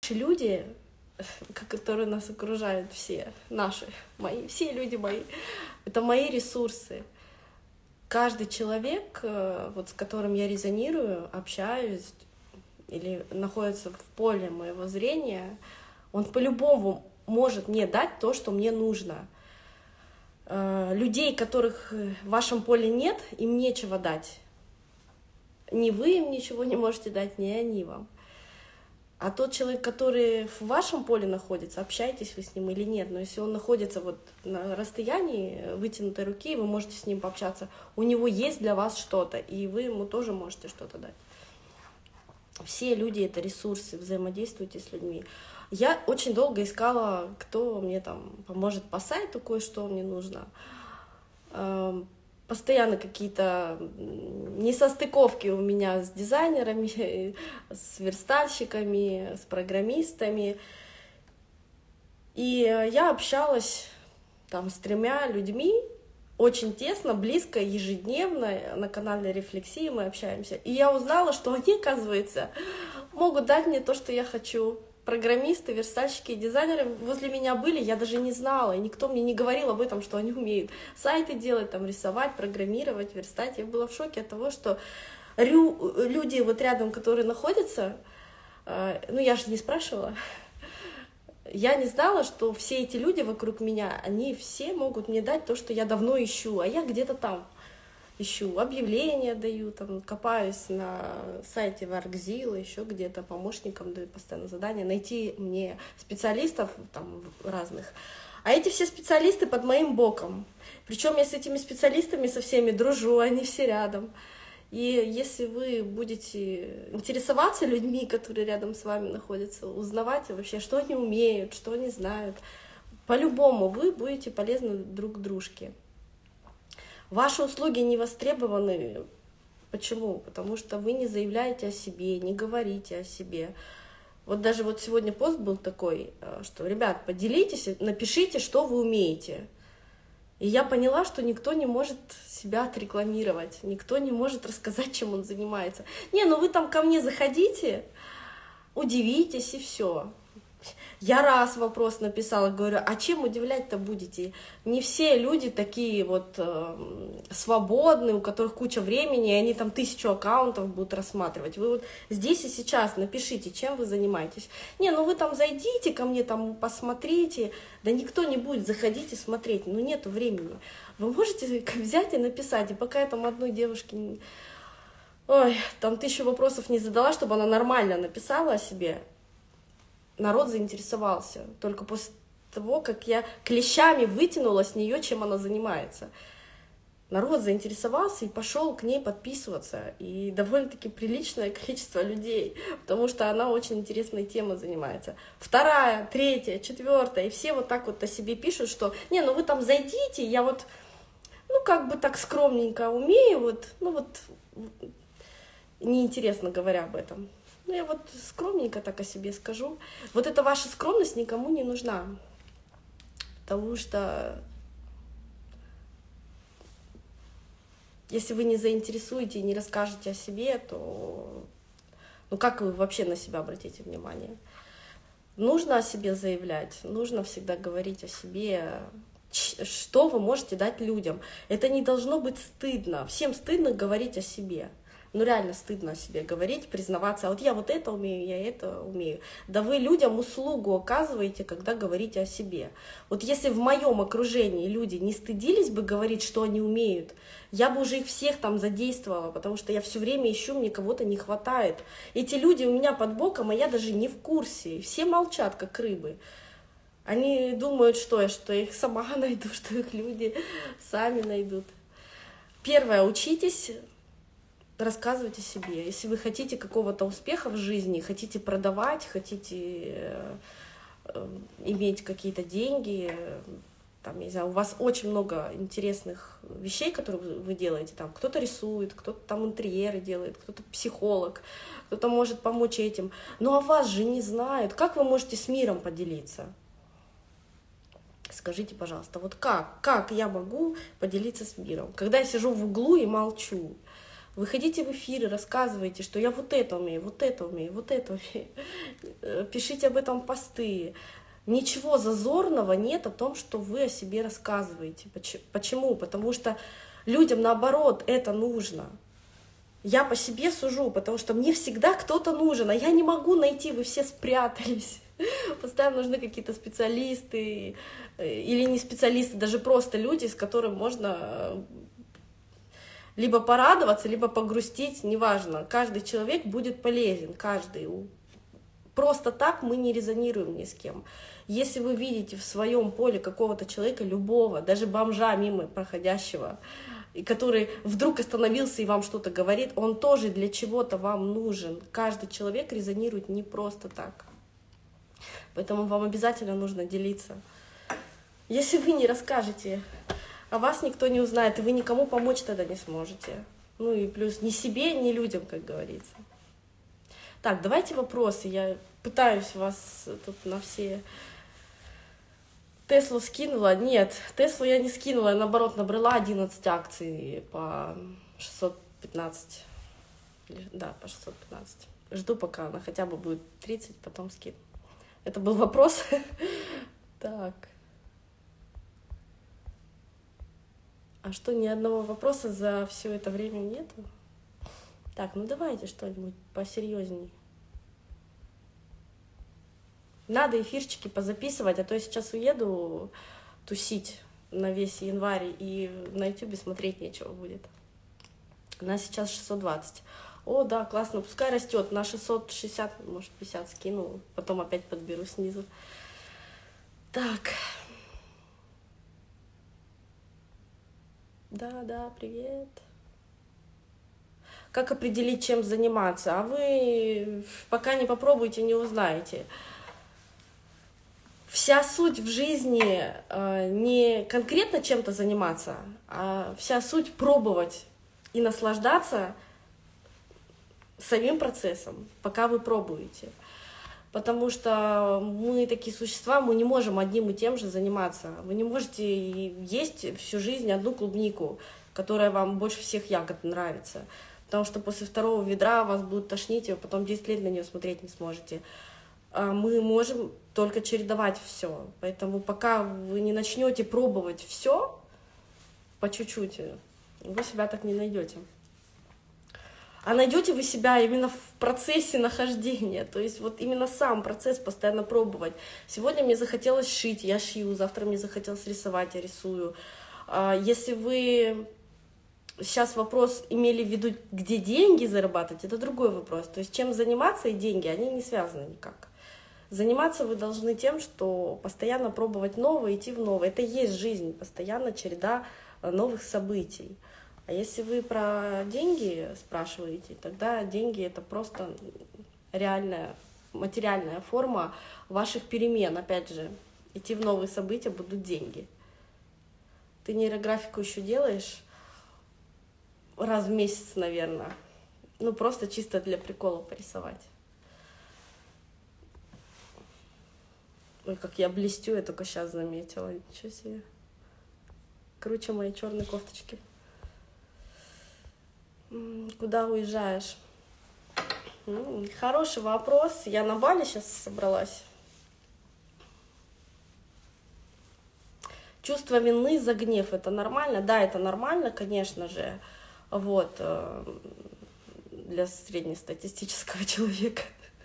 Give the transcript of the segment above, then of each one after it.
люди, которые нас окружают, все наши, мои, все люди мои, это мои ресурсы. Каждый человек, вот с которым я резонирую, общаюсь или находится в поле моего зрения, он по-любому может мне дать то, что мне нужно. Людей, которых в вашем поле нет, им нечего дать. Ни вы им ничего не можете дать, ни они вам. А тот человек, который в вашем поле находится, общаетесь вы с ним или нет, но если он находится вот на расстоянии вытянутой руки, вы можете с ним пообщаться, у него есть для вас что-то, и вы ему тоже можете что-то дать. Все люди — это ресурсы, взаимодействуйте с людьми. Я очень долго искала, кто мне там поможет по сайту, кое-что мне нужно. Постоянно какие-то несостыковки у меня с дизайнерами, с верстальщиками, с программистами. И я общалась там с 3 людьми, очень тесно, близко, ежедневно. На канале Рефлексии мы общаемся. И я узнала, что они, оказывается, могут дать мне то, что я хочу. Программисты, верстальщики и дизайнеры возле меня были, я даже не знала, и никто мне не говорил об этом, что они умеют сайты делать, там, рисовать, программировать, верстать. Я была в шоке от того, что люди вот рядом, которые находятся, ну я же не спрашивала, я не знала, что все эти люди вокруг меня, они все могут мне дать то, что я давно ищу, а я где-то там ищу, объявления даю, там, копаюсь на сайте Workzilla, еще где-то помощникам даю постоянно задания, найти мне специалистов там разных. А эти все специалисты под моим боком. Причем я с этими специалистами со всеми дружу, они все рядом. И если вы будете интересоваться людьми, которые рядом с вами находятся, узнавать вообще, что они умеют, что они знают, по-любому вы будете полезны друг дружке. Ваши услуги не востребованы. Почему? Потому что вы не заявляете о себе, не говорите о себе. Вот даже вот сегодня пост был такой, что, ребят, поделитесь, напишите, что вы умеете. И я поняла, что никто не может себя отрекламировать, никто не может рассказать, чем он занимается. Не, ну вы там ко мне заходите, удивитесь и все. Я раз вопрос написала, говорю, а чем удивлять-то будете? Не все люди такие вот свободные, у которых куча времени, и они там 1000 аккаунтов будут рассматривать. Вы вот здесь и сейчас напишите, чем вы занимаетесь. Не, ну вы там зайдите ко мне, там посмотрите. Да никто не будет заходить и смотреть, ну нету времени. Вы можете взять и написать, и пока я там одной девушке, ой, там 1000 вопросов не задала, чтобы она нормально написала о себе, народ заинтересовался только после того, как я клещами вытянула с нее, чем она занимается. Народ заинтересовался и пошел к ней подписываться. И довольно-таки приличное количество людей, потому что она очень интересной темой занимается. 2, 3, 4, и все вот так вот о себе пишут, что не, ну вы там зайдите, я вот, ну как бы так скромненько умею, вот, ну вот, неинтересно говоря об этом. Ну, я вот скромненько так о себе скажу. Вот эта ваша скромность никому не нужна. Потому что если вы не заинтересуете и не расскажете о себе, то ну как вы вообще на себя обратите внимание? Нужно о себе заявлять, нужно всегда говорить о себе, что вы можете дать людям. Это не должно быть стыдно. Всем стыдно говорить о себе. Ну реально стыдно о себе говорить, признаваться, а вот я вот это умею, я это умею. Да вы людям услугу оказываете, когда говорите о себе. Вот если в моем окружении люди не стыдились бы говорить, что они умеют, я бы уже их всех там задействовала, потому что я все время ищу, мне кого-то не хватает. Эти люди у меня под боком, а я даже не в курсе. Все молчат, как рыбы. Они думают, что я их сама найду, что их люди сами найдут. Первое, учитесь рассказывать о себе. Если вы хотите какого-то успеха в жизни, хотите продавать, хотите иметь какие-то деньги, там, не знаю, у вас очень много интересных вещей, которые вы делаете, там кто-то рисует, кто-то там интерьеры делает, кто-то психолог, кто-то может помочь этим, но о вас же не знают. Как вы можете с миром поделиться? Скажите, пожалуйста, вот как я могу поделиться с миром, когда я сижу в углу и молчу? Выходите в эфиры, рассказывайте, что я вот это умею, вот это умею, вот это умею. Пишите об этом посты. Ничего зазорного нет о том, что вы о себе рассказываете. Почему? Потому что людям, наоборот, это нужно. Я по себе сужу, потому что мне всегда кто-то нужен, а я не могу найти, вы все спрятались. Постоянно нужны какие-то специалисты или не специалисты, даже просто люди, с которыми можно либо порадоваться, либо погрустить, неважно. Каждый человек будет полезен, каждый. Просто так мы не резонируем ни с кем. Если вы видите в своем поле какого-то человека, любого, даже бомжа мимо проходящего, и который вдруг остановился и вам что-то говорит, он тоже для чего-то вам нужен. Каждый человек резонирует не просто так. Поэтому вам обязательно нужно делиться. Если вы не расскажете, а вас никто не узнает, и вы никому помочь тогда не сможете. Ну и плюс ни себе, ни людям, как говорится. Так, давайте вопросы. Я пытаюсь вас тут на все... Теслу скинула? Нет, Теслу я не скинула, я наоборот набрала 11 акций по 615. Да, по 615. Жду, пока она хотя бы будет 30, потом скину. Это был вопрос. Так. А что, ни одного вопроса за все это время нету? Так, ну давайте что-нибудь посерьезней. Надо эфирчики позаписывать, а то я сейчас уеду тусить на весь январь, и на ютубе смотреть нечего будет. У нас сейчас 620. О, да, классно, пускай растет. На 660, может, 50 скину, потом опять подберу снизу. Так. Да, привет. Как определить, чем заниматься? А вы пока не попробуйте, не узнаете. Вся суть в жизни не конкретно чем-то заниматься, а вся суть пробовать и наслаждаться самим процессом, пока вы пробуете. Потому что мы такие существа, мы не можем одним и тем же заниматься. Вы не можете есть всю жизнь одну клубнику, которая вам больше всех ягод нравится. Потому что после второго ведра вас будут тошнить, и вы потом 10 лет на нее смотреть не сможете. Мы можем только чередовать все. Поэтому пока вы не начнете пробовать все по чуть-чуть, вы себя так не найдете. А найдете вы себя именно в процессе нахождения, то есть вот именно сам процесс постоянно пробовать. Сегодня мне захотелось шить, я шью, завтра мне захотелось рисовать, я рисую. Если вы сейчас вопрос имели в виду, где деньги зарабатывать, это другой вопрос. То есть чем заниматься и деньги, они не связаны никак. Заниматься вы должны тем, что постоянно пробовать новое, идти в новое. Это и есть жизнь, постоянно череда новых событий. А если вы про деньги спрашиваете, тогда деньги — это просто реальная, материальная форма ваших перемен. Опять же, идти в новые события будут деньги. Ты нейрографику еще делаешь раз в месяц, наверное. Ну, просто чисто для прикола порисовать. Ой, как я блестю, я только сейчас заметила. Ничего себе. Круче моей черной кофточки. Куда уезжаешь? Хороший вопрос. Я на Бали сейчас собралась. Чувство вины за гнев — это нормально? Да, это нормально, конечно же. Вот. Для среднестатистического человека.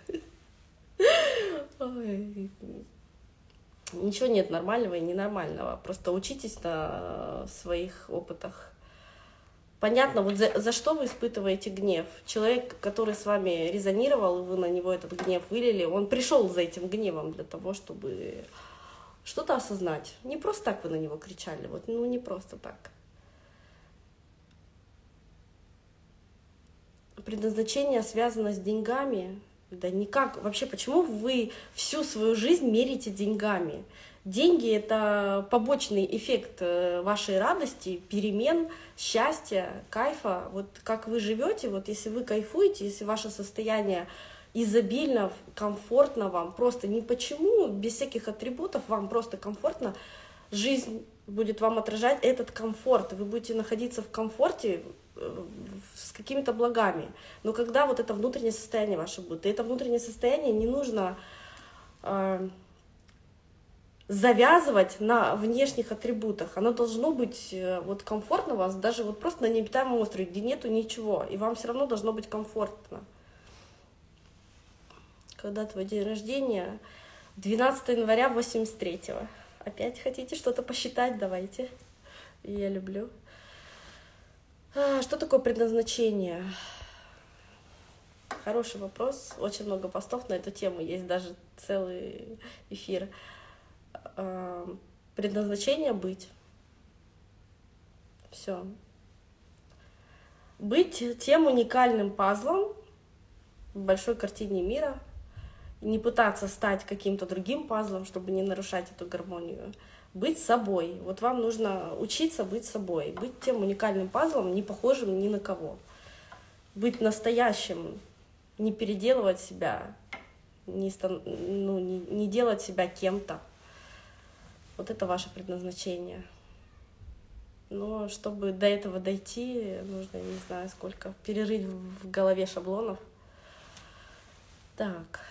Ой. Ничего нет нормального и ненормального. Просто учитесь на своих опытах. Понятно, вот за что вы испытываете гнев? Человек, который с вами резонировал, и вы на него этот гнев вылили, он пришел за этим гневом для того, чтобы что-то осознать. Не просто так вы на него кричали, вот, ну не просто так. Предназначение связано с деньгами. Да никак. Вообще, почему вы всю свою жизнь меряете деньгами? Деньги — это побочный эффект вашей радости, перемен, счастья, кайфа. Вот как вы живете, вот если вы кайфуете, если ваше состояние изобильно, комфортно вам, просто ни почему, без всяких атрибутов, вам просто комфортно, жизнь будет вам отражать этот комфорт. Вы будете находиться в комфорте, с какими-то благами. Но когда вот это внутреннее состояние ваше будет, и это внутреннее состояние не нужно завязывать на внешних атрибутах. Оно должно быть вот комфортно у вас, даже вот просто на необитаемом острове, где нету ничего, и вам все равно должно быть комфортно. Когда твой день рождения? 12 января 83-го. Опять хотите что-то посчитать? Давайте. Я люблю. Что такое предназначение? Хороший вопрос. Очень много постов на эту тему. Есть даже целый эфир. Предназначение — быть. Все. Быть тем уникальным пазлом в большой картине мира. Не пытаться стать каким-то другим пазлом, чтобы не нарушать эту гармонию. Быть собой. Вот вам нужно учиться быть собой. Быть тем уникальным пазлом, не похожим ни на кого. Быть настоящим. Не переделывать себя. Не делать себя кем-то. Вот это ваше предназначение. Но чтобы до этого дойти, нужно, не знаю, сколько, перерыть в голове шаблонов. Так.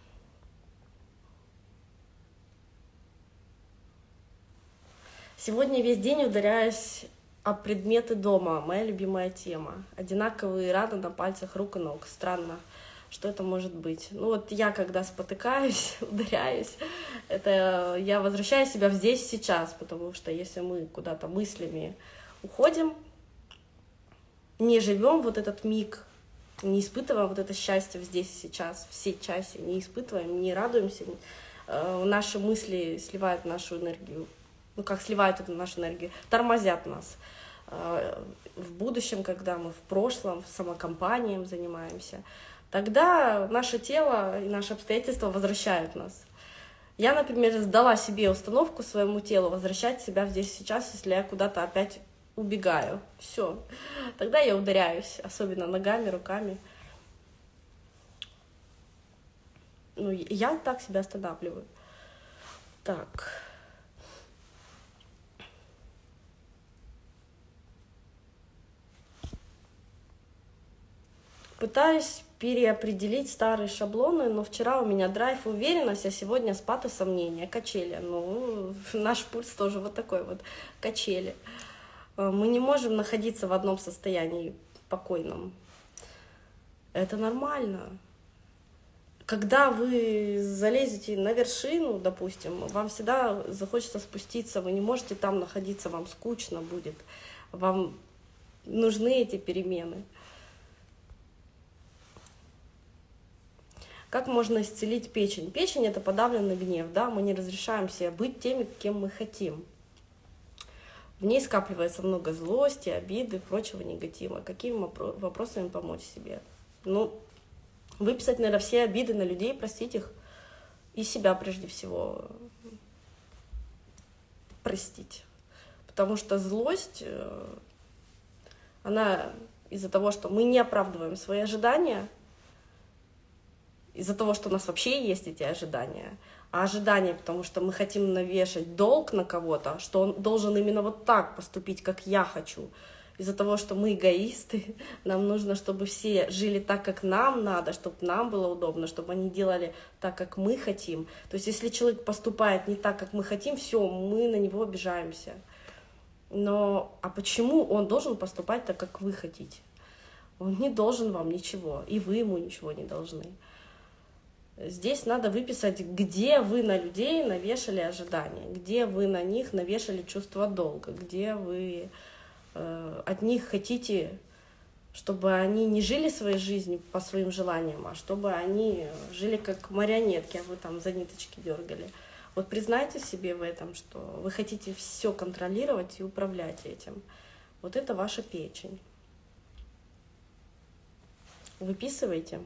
Сегодня весь день ударяюсь об предметы дома. Моя любимая тема. Одинаковые раны на пальцах рук и ног. Странно. Что это может быть? Ну вот я, когда спотыкаюсь, ударяюсь, это я возвращаю себя в здесь и сейчас, потому что если мы куда-то мыслями уходим, не живем вот этот миг, не испытываем вот это счастье здесь и сейчас, все часе, не испытываем, не радуемся, наши мысли сливают нашу энергию, ну как сливают эту нашу энергию, тормозят нас. В будущем, когда мы в прошлом самокомпанием занимаемся, тогда наше тело и наши обстоятельства возвращают нас. Я, например, сдала себе установку своему телу возвращать себя здесь сейчас, если я куда-то опять убегаю. Все. Тогда я ударяюсь, особенно ногами, руками. Ну, я так себя останавливаю. Так. Пытаюсь переопределить старые шаблоны, но вчера у меня драйв и уверенность, а сегодня спад и сомнения, качели. Ну, наш пульс тоже вот такой вот, качели. Мы не можем находиться в одном состоянии покойном. Это нормально. Когда вы залезете на вершину, допустим, вам всегда захочется спуститься, вы не можете там находиться, вам скучно будет, вам нужны эти перемены. Как можно исцелить печень? Печень — это подавленный гнев, да, мы не разрешаем себе быть теми, кем мы хотим. В ней скапливается много злости, обиды, прочего негатива. Какими вопросами помочь себе? Ну, выписать, наверное, все обиды на людей, простить их, и себя прежде всего простить. Потому что злость, она из-за того, что мы не оправдываем свои ожидания, из-за того, что у нас вообще есть эти ожидания, а ожидания, потому что мы хотим навешать долг на кого-то, что он должен именно вот так поступить, как я хочу. Из-за того, что мы эгоисты, нам нужно, чтобы все жили так, как нам надо, чтобы нам было удобно, чтобы они делали так, как мы хотим. То есть если человек поступает не так, как мы хотим, все, мы на него обижаемся. Но а почему он должен поступать так, как вы хотите? Он не должен вам ничего, и вы ему ничего не должны. Здесь надо выписать, где вы на людей навешали ожидания, где вы на них навешали чувство долга, где вы от них хотите, чтобы они не жили своей жизнью по своим желаниям, а чтобы они жили как марионетки, а вы там за ниточки дергали. Вот признайте себе в этом, что вы хотите все контролировать и управлять этим. Вот это ваша печень. Выписывайте.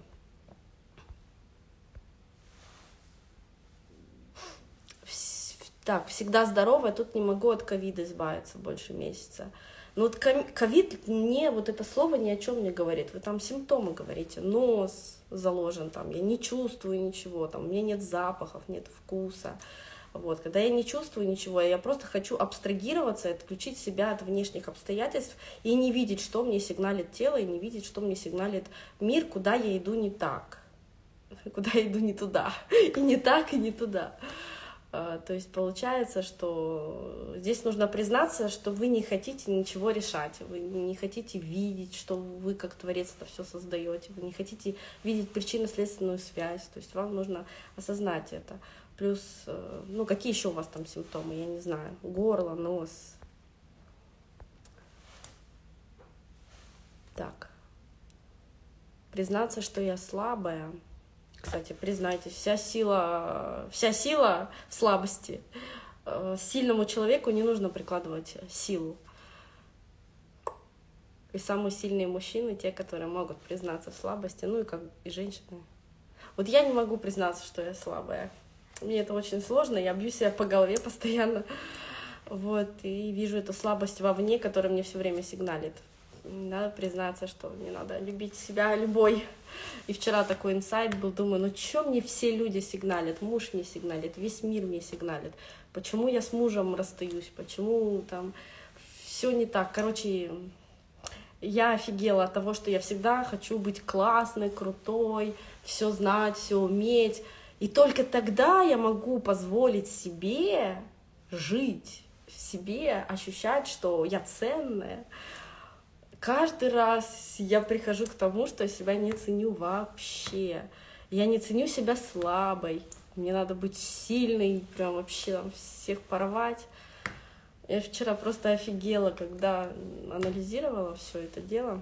Так, всегда здоровая, тут не могу от ковида избавиться больше месяца. Но вот ковид, мне вот это слово ни о чем не говорит. Вы там симптомы говорите, нос заложен, там, я не чувствую ничего, там, у меня нет запахов, нет вкуса. Вот, когда я не чувствую ничего, я просто хочу абстрагироваться, отключить себя от внешних обстоятельств и не видеть, что мне сигналит тело, и не видеть, что мне сигналит мир, куда я иду не так, куда я иду не туда, и не так, и не туда. То есть получается, что здесь нужно признаться, что вы не хотите ничего решать, вы не хотите видеть, что вы как творец это все создаете, вы не хотите видеть причинно-следственную связь, то есть вам нужно осознать это. Плюс, ну какие еще у вас там симптомы, я не знаю, горло, нос. Так, признаться, что я слабая. Кстати, признайтесь, вся сила в слабости. Сильному человеку не нужно прикладывать силу. И самые сильные мужчины, те, которые могут признаться в слабости, ну и как и женщины. Вот я не могу признаться, что я слабая. Мне это очень сложно, я бью себя по голове постоянно. Вот, и вижу эту слабость вовне, которая мне все время сигналит. Надо признаться, что мне надо любить себя любой. И вчера такой инсайт был, думаю, ну чё мне все люди сигналят, муж мне сигналит, весь мир мне сигналит, почему я с мужем расстаюсь, почему там все не так. Короче, я офигела от того, что я всегда хочу быть классной, крутой, все знать, все уметь. И только тогда я могу позволить себе жить, себе ощущать, что я ценная. Каждый раз я прихожу к тому, что я себя не ценю вообще. Я не ценю себя слабой. Мне надо быть сильной, прям вообще там всех порвать. Я вчера просто офигела, когда анализировала все это дело.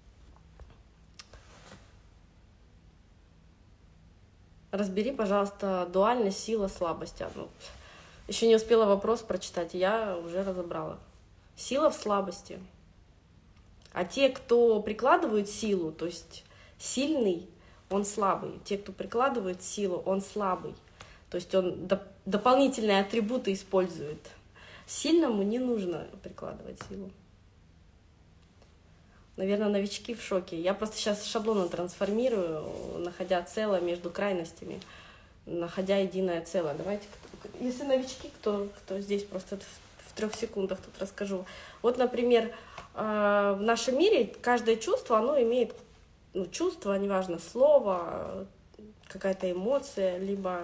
Разбери, пожалуйста, дуальность, сила, слабость. Ну, еще не успела вопрос прочитать, я уже разобрала. Сила в слабости. А те, кто прикладывают силу, то есть сильный, он слабый. Те, кто прикладывает силу, он слабый. То есть он дополнительные атрибуты использует. Сильному не нужно прикладывать силу. Наверное, новички в шоке. Я просто сейчас шаблоны трансформирую, находя целое между крайностями, находя единое целое. Давайте, если новички, кто здесь, просто в 3 секундах тут расскажу. Вот, например, в нашем мире каждое чувство, оно имеет, ну, чувство, неважно, слово, какая-то эмоция, либо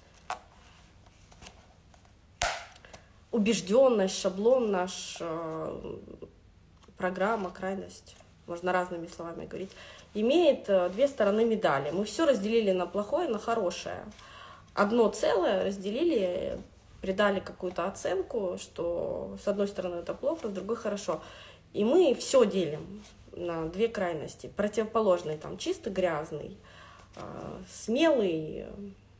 убежденность, шаблон наш, программа, крайность, можно разными словами говорить, имеет 2 стороны медали. Мы все разделили на плохое и на хорошее. Одно целое разделили, придали какую-то оценку, что с одной стороны это плохо, с другой хорошо. И мы все делим на 2 крайности. Противоположный, там, чисто грязный, смелый,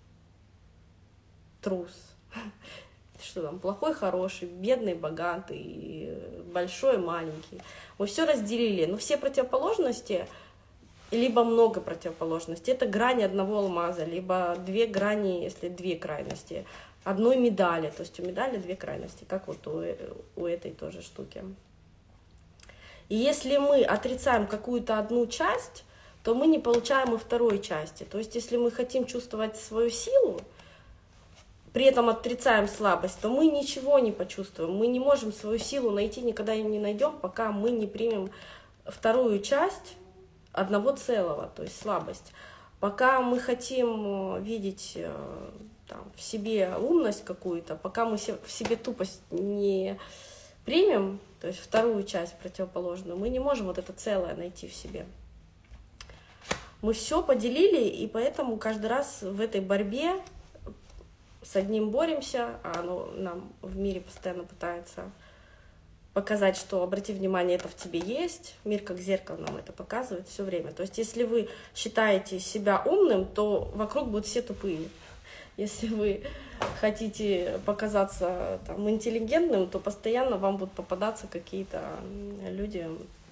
трус. Что там, плохой, хороший, бедный, богатый, большой, маленький. Мы все разделили, но все противоположности, либо много противоположностей, это грани одного алмаза, либо 2 грани, если 2 крайности, одной медали. То есть у медали 2 крайности, как вот у этой тоже штуки. И если мы отрицаем какую-то одну часть, то мы не получаем и второй части. То есть если мы хотим чувствовать свою силу, при этом отрицаем слабость, то мы ничего не почувствуем. Мы не можем свою силу найти, никогда ее не найдем, пока мы не примем вторую часть одного целого, то есть слабость. Пока мы хотим видеть там, в себе умность какую-то, пока мы в себе тупость не примем, то есть вторую часть противоположную, мы не можем вот это целое найти в себе. Мы все поделили, и поэтому каждый раз в этой борьбе с одним боремся, а оно нам в мире постоянно пытается показать, что обрати внимание, это в тебе есть. Мир как зеркало нам это показывает все время. То есть если вы считаете себя умным, то вокруг будут все тупые. Если вы хотите показаться там, интеллигентным, то постоянно вам будут попадаться какие-то люди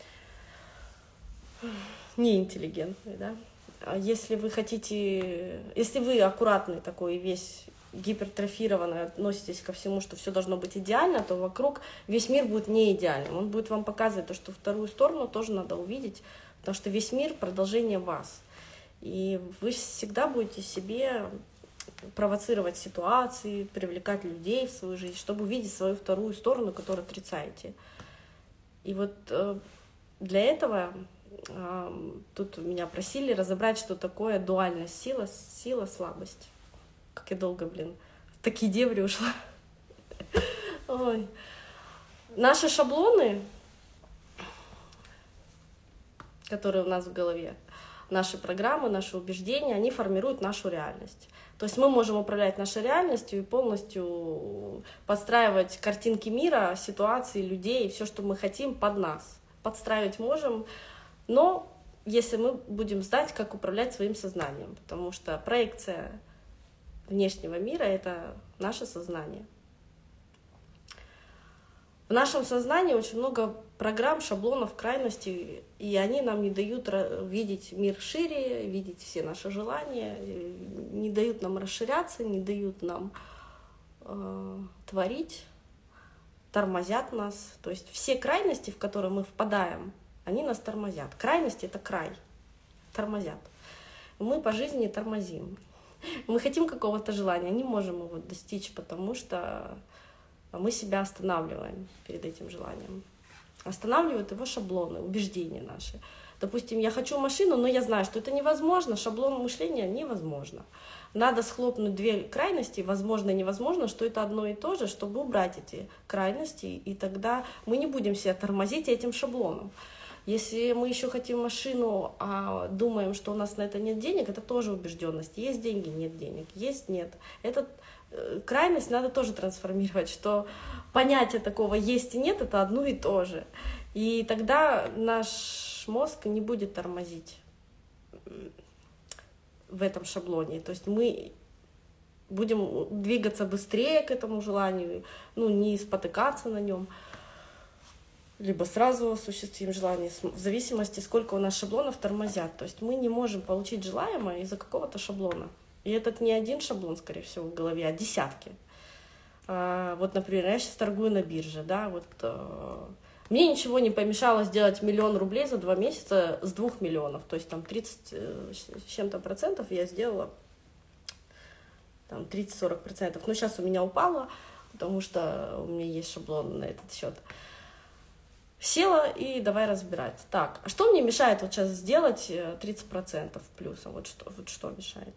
неинтеллигентные, да? А если вы хотите, если вы аккуратный такой, весь гипертрофированный, относитесь ко всему, что все должно быть идеально, то вокруг весь мир будет не идеальным. Он будет вам показывать то, что вторую сторону тоже надо увидеть, потому что весь мир — продолжение вас. И вы всегда будете себе провоцировать ситуации, привлекать людей в свою жизнь, чтобы увидеть свою вторую сторону, которую отрицаете. И вот для этого тут меня просили разобрать, что такое дуальность, сила, слабость. Как я долго, в такие дебри ушла. Ой. Наши шаблоны, которые у нас в голове, наши программы, наши убеждения, они формируют нашу реальность. То есть мы можем управлять нашей реальностью и полностью подстраивать картинки мира, ситуации, людей, все, что мы хотим, под нас. Подстраивать можем, но если мы будем знать, как управлять своим сознанием, потому что проекция внешнего мира — это наше сознание. В нашем сознании очень много программ, шаблонов, крайностей, и они нам не дают видеть мир шире, видеть все наши желания, не дают нам расширяться, не дают нам творить, тормозят нас. То есть все крайности, в которые мы впадаем, они нас тормозят. Крайность — это край, тормозят. Мы по жизни тормозим. Мы хотим какого-то желания, не можем его достичь, потому что мы себя останавливаем перед этим желанием. Останавливают его шаблоны, убеждения наши. Допустим, я хочу машину, но я знаю, что это невозможно, шаблон мышления невозможно. Надо схлопнуть две крайности, возможно и невозможно, что это одно и то же, чтобы убрать эти крайности, и тогда мы не будем себя тормозить этим шаблоном. Если мы еще хотим машину, а думаем, что у нас на это нет денег, это тоже убежденность. Есть деньги, нет денег, есть, нет. Это крайность надо тоже трансформировать, что понятие такого есть и нет — это одно и то же. И тогда наш мозг не будет тормозить в этом шаблоне. То есть мы будем двигаться быстрее к этому желанию, не спотыкаться на нем, либо сразу осуществим желание, в зависимости, сколько у нас шаблонов тормозят. То есть мы не можем получить желаемое из-за какого-то шаблона. И этот не один шаблон, скорее всего, в голове, а десятки. Вот, например, я сейчас торгую на бирже, да, мне ничего не помешало сделать 1 000 000 рублей за 2 месяца с 2 миллионов, то есть там 30 с чем-то процентов я сделала, там 30-40%. Но сейчас у меня упало, потому что у меня есть шаблон на этот счет. Села и давай разбирать. Так, а что мне мешает вот сейчас сделать 30% плюсом? Вот что мешает?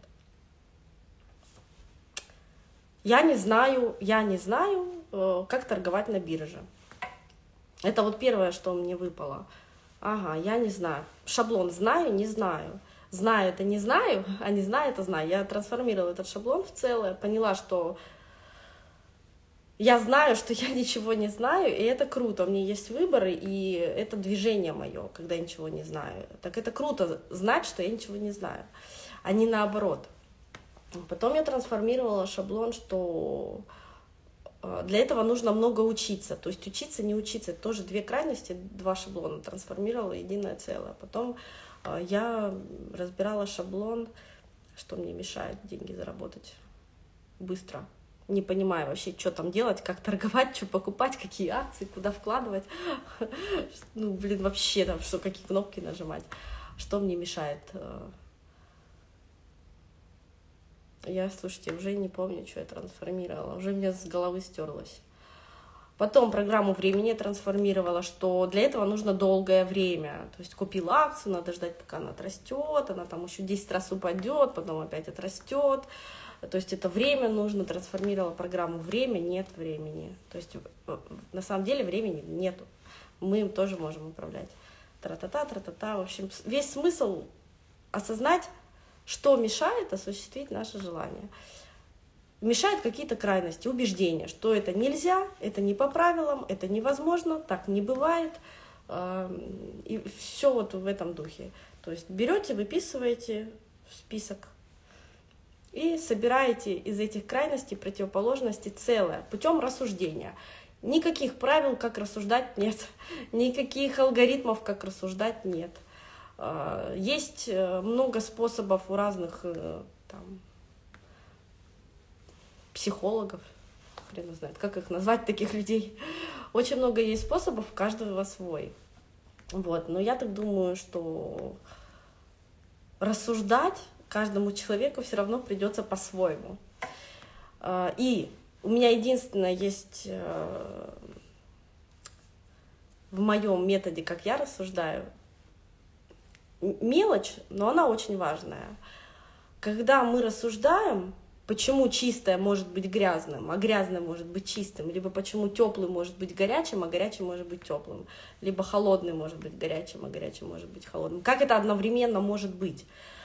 Я не знаю, как торговать на бирже. Это вот первое, что мне выпало. Ага, я не знаю. Шаблон знаю, не знаю. Знаю — это не знаю, а не знаю — это знаю. Я трансформировала этот шаблон в целое, поняла, что я знаю, что я ничего не знаю, и это круто. У меня есть выбор, и это движение мое, когда я ничего не знаю. Так это круто знать, что я ничего не знаю, а не наоборот. Потом я трансформировала шаблон, что для этого нужно много учиться. То есть учиться, не учиться. Это тоже две крайности, два шаблона трансформировала единое целое. Потом я разбирала шаблон, что мне мешает деньги заработать быстро. Не понимаю вообще, что там делать, как торговать, что покупать, какие акции, куда вкладывать. Вообще там, какие кнопки нажимать. Что мне мешает. Слушайте, уже не помню, что я трансформировала. Уже мне с головы стерлось. Потом программу времени я трансформировала, что для этого нужно долгое время. То есть купила акцию, надо ждать, пока она отрастет, она там еще 10 раз упадет, потом опять отрастет. То есть это время нужно. Трансформировала программу время, нет времени. То есть на самом деле времени нету. Мы им тоже можем управлять. Тра-та-та, тра-та-та. В общем, весь смысл осознать, что мешает осуществить наше желание. Мешают какие-то крайности, убеждения, что это нельзя, это не по правилам, это невозможно, так не бывает. И все вот в этом духе. То есть берете, выписываете в список и собираете из этих крайностей, противоположностей целое путем рассуждения. Никаких правил, как рассуждать, нет. Никаких алгоритмов, как рассуждать, нет. Есть много способов у разных психологов, хрен знает, как их назвать, таких людей. Очень много есть способов, у каждого свой. Вот. Но я так думаю, что рассуждать Каждому человеку все равно придется по-своему. И у меня единственное есть в моем методе, как я рассуждаю, мелочь, но она очень важная. Когда мы рассуждаем, почему чистое может быть грязным, а грязное может быть чистым, либо почему теплый может быть горячим, а горячий может быть теплым, либо холодный может быть горячим, а горячий может быть холодным. Как это одновременно может быть?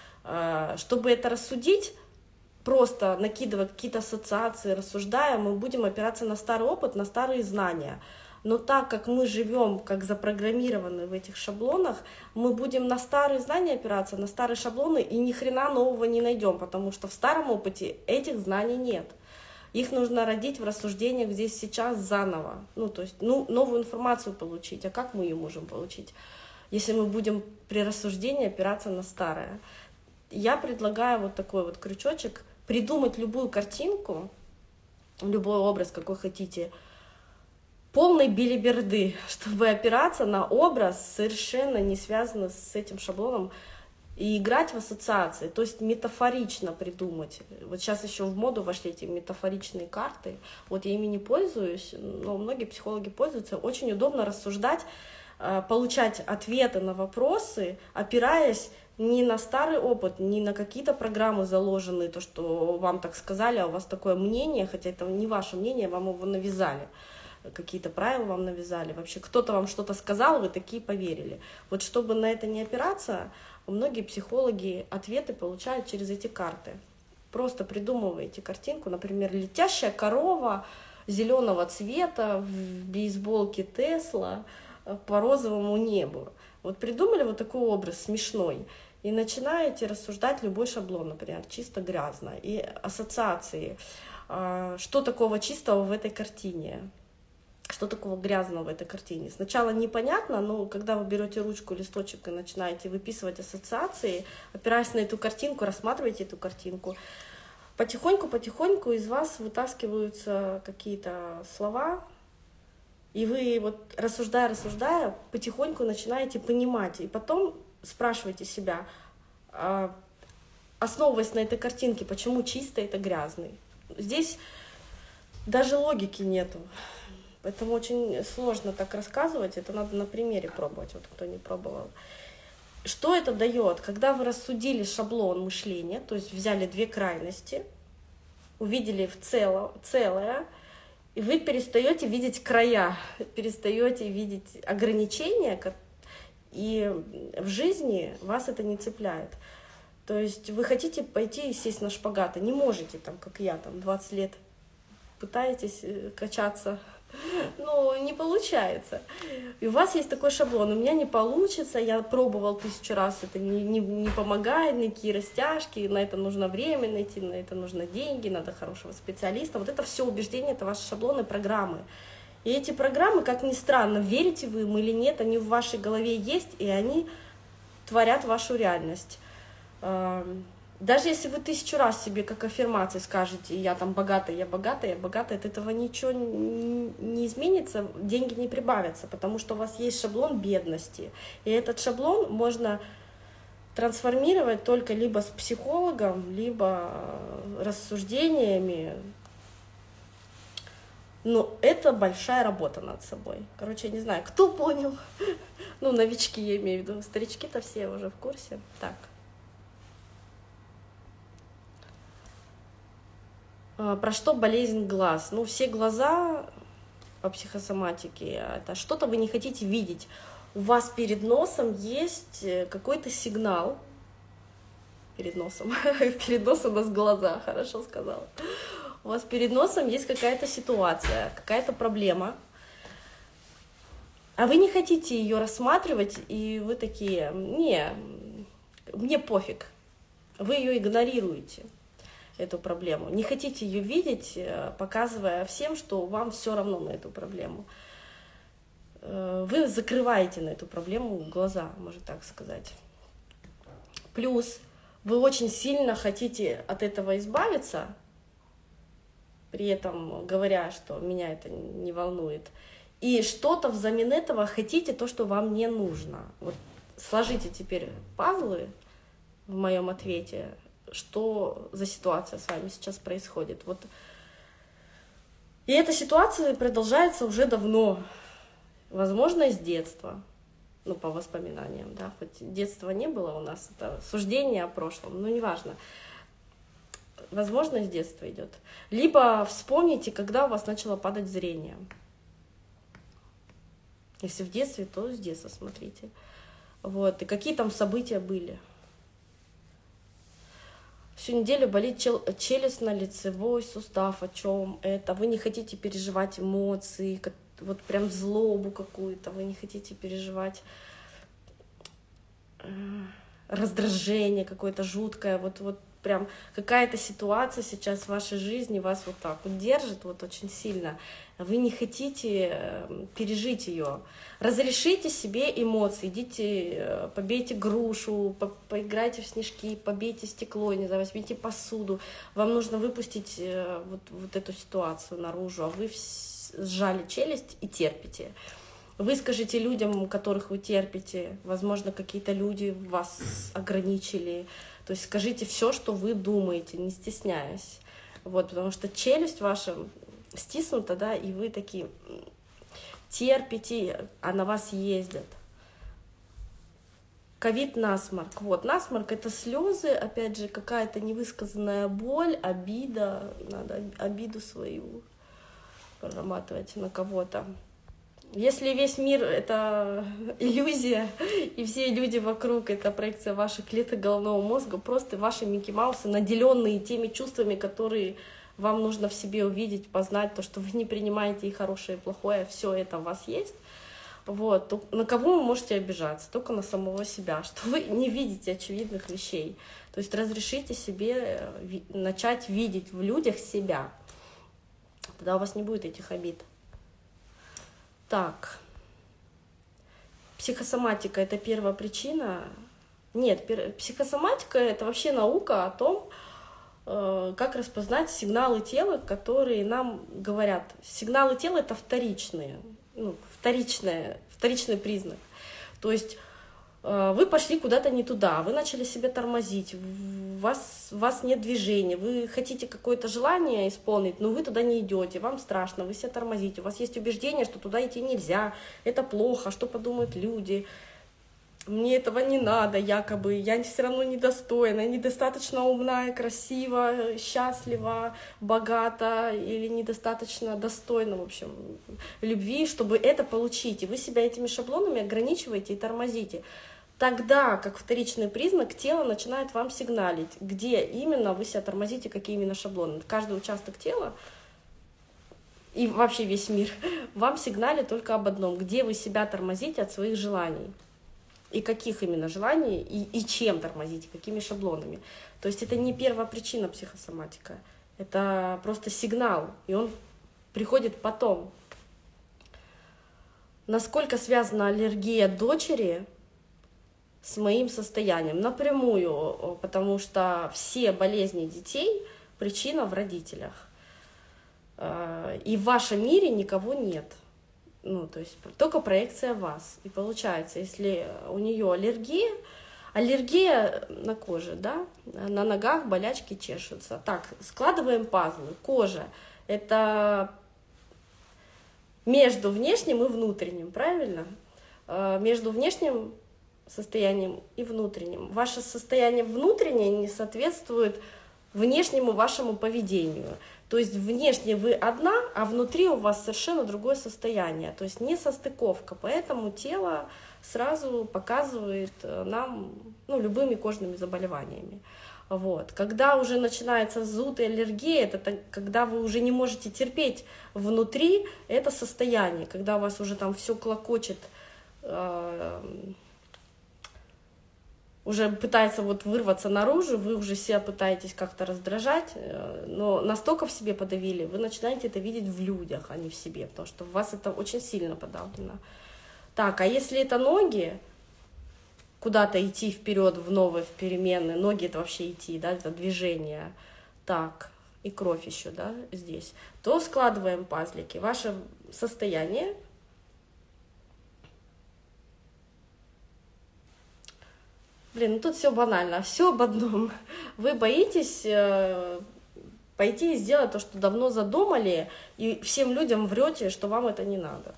Чтобы это рассудить, просто накидывая какие-то ассоциации, рассуждая, мы будем опираться на старый опыт, на старые знания. Но так как мы живем, как запрограммированы в этих шаблонах, мы будем на старые знания опираться, на старые шаблоны, и ни хрена нового не найдем, потому что в старом опыте этих знаний нет. Их нужно родить в рассуждениях здесь сейчас заново. То есть новую информацию получить. А как мы ее можем получить, если мы будем при рассуждении опираться на старое? Я предлагаю вот такой вот крючочек: придумать любую картинку, любой образ, какой хотите, полной белиберды, чтобы опираться на образ, совершенно не связанный с этим шаблоном, и играть в ассоциации, то есть метафорично придумать. Вот сейчас еще в моду вошли эти метафоричные карты. Вот я ими не пользуюсь, но многие психологи пользуются. Очень удобно рассуждать, получать ответы на вопросы, опираясь не на старый опыт, не на какие-то программы заложенные, то, что вам так сказали, а у вас такое мнение, хотя это не ваше мнение, вам его навязали. Какие-то правила вам навязали, вообще кто-то вам что-то сказал, вы такие поверили. Вот чтобы на это не опираться, многие психологи ответы получают через эти карты. Просто придумываете картинку, например, летящая корова зеленого цвета в бейсболке Тесла по розовому небу. Вот придумали вот такой образ смешной и начинаете рассуждать любой шаблон, например, чисто грязно, и ассоциации, что такого чистого в этой картине. Что такого грязного в этой картине? Сначала непонятно, но когда вы берете ручку, листочек и начинаете выписывать ассоциации, опираясь на эту картинку, рассматриваете эту картинку, потихоньку из вас вытаскиваются какие-то слова, и вы вот рассуждая, потихоньку начинаете понимать, и потом спрашиваете себя, основываясь на этой картинке, почему чистый это грязный. Здесь даже логики нету. Поэтому очень сложно так рассказывать, это надо на примере пробовать, вот кто не пробовал. Что это дает? Когда вы рассудили шаблон мышления, то есть взяли две крайности, увидели в целое, и вы перестаете видеть края, перестаете видеть ограничения, и в жизни вас это не цепляет. То есть вы хотите пойти и сесть на шпагат, и не можете, как я, 20 лет пытаетесь качаться, но не получается. И у вас есть такой шаблон: у меня не получится, я пробовал 1000 раз, это не помогает, никакие растяжки, на это нужно время найти, на это нужно деньги, надо хорошего специалиста. Вот это все убеждения, это ваши шаблоны, программы. И эти программы, как ни странно, верите вы им или нет, они в вашей голове есть, и они творят вашу реальность. Даже если вы 1000 раз себе как аффирмации скажете: я богатая, я богатая, я богатая, от этого ничего не изменится, деньги не прибавятся, потому что у вас есть шаблон бедности. И этот шаблон можно трансформировать только либо с психологом, либо рассуждениями. Но это большая работа над собой. Короче, я не знаю, кто понял. Новички, я имею в виду. Старички-то все уже в курсе. Так. Про что болезнь глаз? Все глаза по психосоматике — это что-то вы не хотите видеть. У вас перед носом есть какой-то сигнал. Перед носом. Перед носом у нас глаза, хорошо сказала. У вас перед носом есть какая-то ситуация, какая-то проблема, а вы не хотите ее рассматривать, и вы такие: не, мне пофиг. Вы ее игнорируете, эту проблему. Не хотите ее видеть, показывая всем, что вам все равно на эту проблему. Вы закрываете на эту проблему глаза, можно так сказать. Плюс вы очень сильно хотите от этого избавиться, при этом говоря, что меня это не волнует. И что-то взамен этого хотите, то, что вам не нужно. Вот сложите теперь пазлы в моем ответе. что за ситуация с вами сейчас происходит. Вот. И эта ситуация продолжается уже давно, возможно, с детства, ну, по воспоминаниям, да, хоть детства не было у нас, это суждение о прошлом, но неважно. Возможно, с детства идет. Либо вспомните, когда у вас начало падать зрение. Если в детстве, то с детства смотрите. Вот. И какие там события были. Всю неделю болит челюстно-лицевой сустав. О чем это? Вы не хотите переживать эмоции, вот прям злобу какую-то. Вы не хотите переживать раздражение какое-то жуткое. Вот прям какая-то ситуация сейчас в вашей жизни вас вот так вот держит вот очень сильно. Вы не хотите пережить ее. Разрешите себе эмоции. Идите, побейте грушу, поиграйте в снежки, побейте стекло, не знаю, возьмите посуду. Вам нужно выпустить вот эту ситуацию наружу, а вы сжали челюсть и терпите. Выскажите людям, которых вы терпите. Возможно, какие-то люди вас ограничили. То есть скажите все, что вы думаете, не стесняясь. Вот, потому что челюсть ваша стиснута, да, и вы такие терпите, а на вас ездят. Ковид, насморк. Вот, насморк — это слезы, опять же, какая-то невысказанная боль, обида. Надо обиду свою прорабатывать на кого-то. Если весь мир — это иллюзия, и все люди вокруг — это проекция ваших клеток головного мозга, просто ваши Микки Маусы, наделенные теми чувствами, которые вам нужно в себе увидеть, познать, то, что вы не принимаете и хорошее, и плохое, все это у вас есть. Вот. То на кого вы можете обижаться? Только на самого себя, что вы не видите очевидных вещей. То есть разрешите себе начать видеть в людях себя. Тогда у вас не будет этих обид. Так, психосоматика — это первая причина. Нет, психосоматика — это вообще наука о том, как распознать сигналы тела, которые нам говорят. Сигналы тела — это вторичные, вторичный признак. То есть вы пошли куда-то не туда, вы начали себя тормозить, у вас нет движения, вы хотите какое-то желание исполнить, но вы туда не идете, вам страшно, вы себя тормозите, у вас есть убеждение, что туда идти нельзя, это плохо, что подумают люди, мне этого не надо, якобы, я все равно недостойна, недостаточно умна, красива, счастлива, богата или недостаточно достойна, в общем, любви, чтобы это получить. И вы себя этими шаблонами ограничиваете и тормозите. Тогда, как вторичный признак, тело начинает вам сигналить, где именно вы себя тормозите, какие именно шаблоны. Каждый участок тела и вообще весь мир вам сигналит только об одном, где вы себя тормозите от своих желаний. И каких именно желаний, и чем тормозите, какими шаблонами. То есть это не первая причина психосоматика, это просто сигнал, и он приходит потом. Насколько связана аллергия дочери с моим состоянием? Напрямую, потому что все болезни детей — причина в родителях. И в вашем мире никого нет. Ну, то есть только проекция вас. И получается, если у нее аллергия на коже, да, на ногах болячки чешутся. Так, складываем пазлы. Кожа — это между внешним и внутренним, правильно? Между внешним состоянием и внутренним. Ваше состояние внутреннее не соответствует внешнему вашему поведению. То есть внешне вы одна, а внутри у вас совершенно другое состояние. То есть несостыковка. Поэтому тело сразу показывает нам любыми кожными заболеваниями. Вот. Когда уже начинается зуд и аллергия, это когда вы уже не можете терпеть внутри это состояние, когда у вас уже там все клокочет, уже пытается вырваться наружу, вы уже себя пытаетесь как-то раздражать, но настолько в себе подавили, вы начинаете это видеть в людях, а не в себе, потому что в вас это очень сильно подавлено. Так, а если это ноги, куда-то идти вперед в новые, в перемены, ноги — это вообще идти, да, это движение, так, и кровь еще, да, здесь, то складываем пазлики. Ваше состояние Блин, ну тут все банально, все об одном. Вы боитесь пойти и сделать то, что давно задумали, и всем людям врете, что вам это не надо.